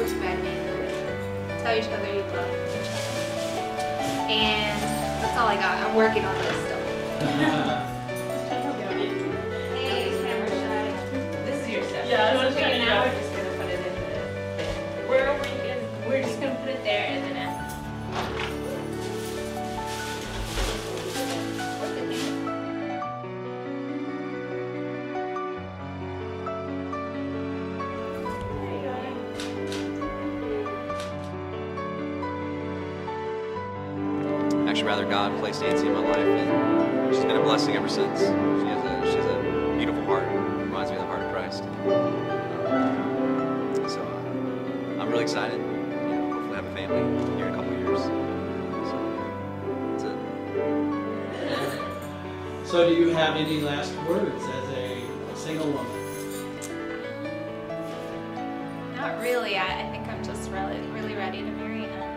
too bad name. Tell each other you love. And that's all I got. I'm working on this still. Hey, camera shy. This is your stuff. Yeah, so that's now good, we're yeah. just gonna put it in the thing. Where are we going? We're just gonna put it there and then Actually, rather God placed Ancy in my life, and she's been a blessing ever since. She has a beautiful heart. Reminds me of the heart of Christ. So I'm really excited. Hopefully have a family here in a couple of years. So that's it. So do you have any last words as a single woman? Not really. I think I'm just really ready to marry him.